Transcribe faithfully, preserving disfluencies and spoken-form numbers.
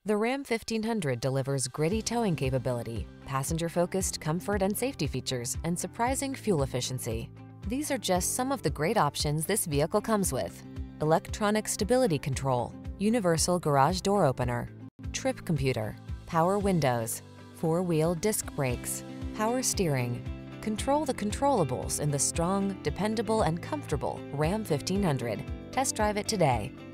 The Ram fifteen hundred delivers gritty towing capability, passenger-focused comfort and safety features, and surprising fuel efficiency. These are just some of the great options this vehicle comes with: electronic stability control, universal garage door opener, trip computer, power windows, four-wheel disc brakes, power steering. Control the controllables in the strong, dependable, and comfortable Ram fifteen hundred. Test drive it today.